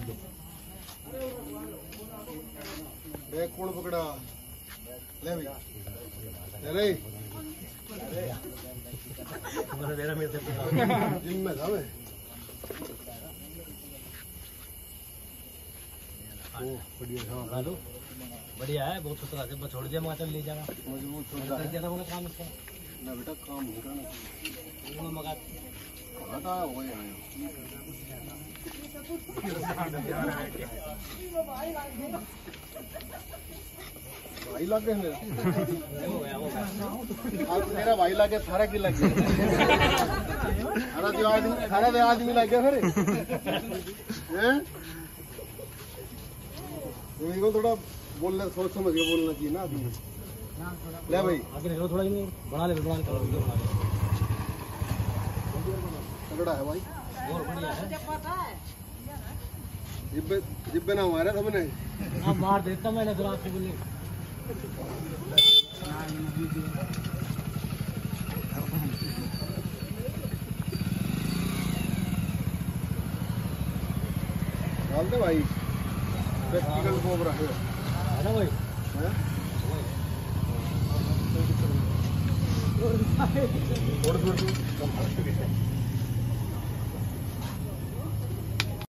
bag कौन पकड़ा ले भाई ले जिम में था मैं बढ़िया है बहुत सुथरा से छोड़ दिया मगा ले जाना मजबूत हो कर दिया था बोला काम इसका ना बेटा काम होगा ना वो मगा हटा हो गया भाई लगे मेरा आज मेरा भाई लगे थारा की लग गया थारा दे आदमी लग गया फिर हैं तुमको थोड़ा बोलना सोच समझ के बोलना चाहिए ना आदमी ले भाई आगे निकलो थोड़ा ही बना ले तगड़ा है भाई और बढ़िया है जिब्बे ना मारा था मैंने हाँ मार देता मैंने फिर आपको बोले डाल दे भाई प्रैक्टिकल कोबरा है ना भाई हैं